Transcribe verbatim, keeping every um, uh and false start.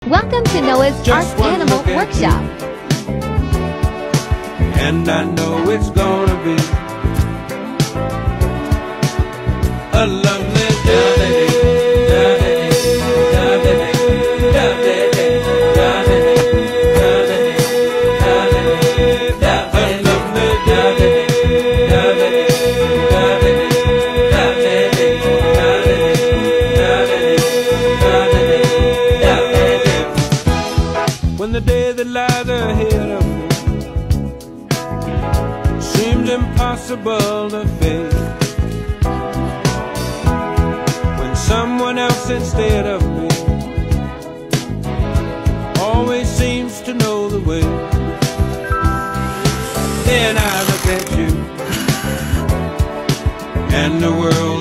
Welcome to Noah's Just Ark one Animal look at Workshop. and I know it's gonna be a lovely day. When the day that lies ahead of me seems impossible to face, when someone else instead of me always seems to know the way, then I look at you and the world